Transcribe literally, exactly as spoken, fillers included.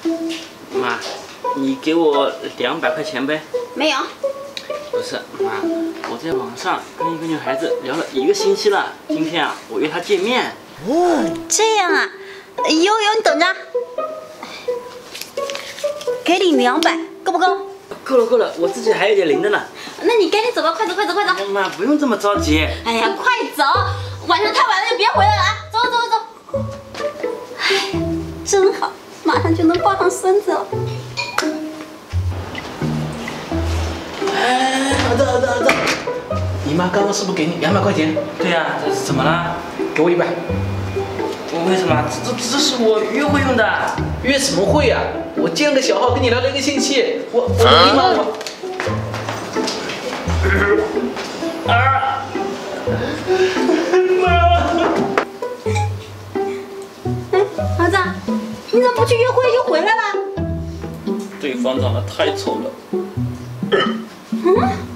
妈，你给我两百块钱呗？ 没有。 不是，妈，我在网上跟一个女孩子聊了一个星期了，今天啊，我约她见面。 哦，这样啊，悠悠，你等着，给你两百，够不够？ 够了够了，我自己还有点零的呢。 那你赶紧走吧，快走快走快走！ 妈，不用这么着急。 哎呀，快走，晚上太晚了就别回来了啊！走走走走。哎，真好，马上就能抱上孙子了。 哎，儿子儿子儿子，你妈刚刚是不是给你两百块钱？ 对呀、啊，这是怎么了？ 给我一百。 我为什么？这这这是我约会用的。 约什么会啊？我见了个小号，跟你聊了一个星期，我我你妈我。 啊！ 儿子，你怎么不去约会又回来了？ 对方长得太丑了。 嗯。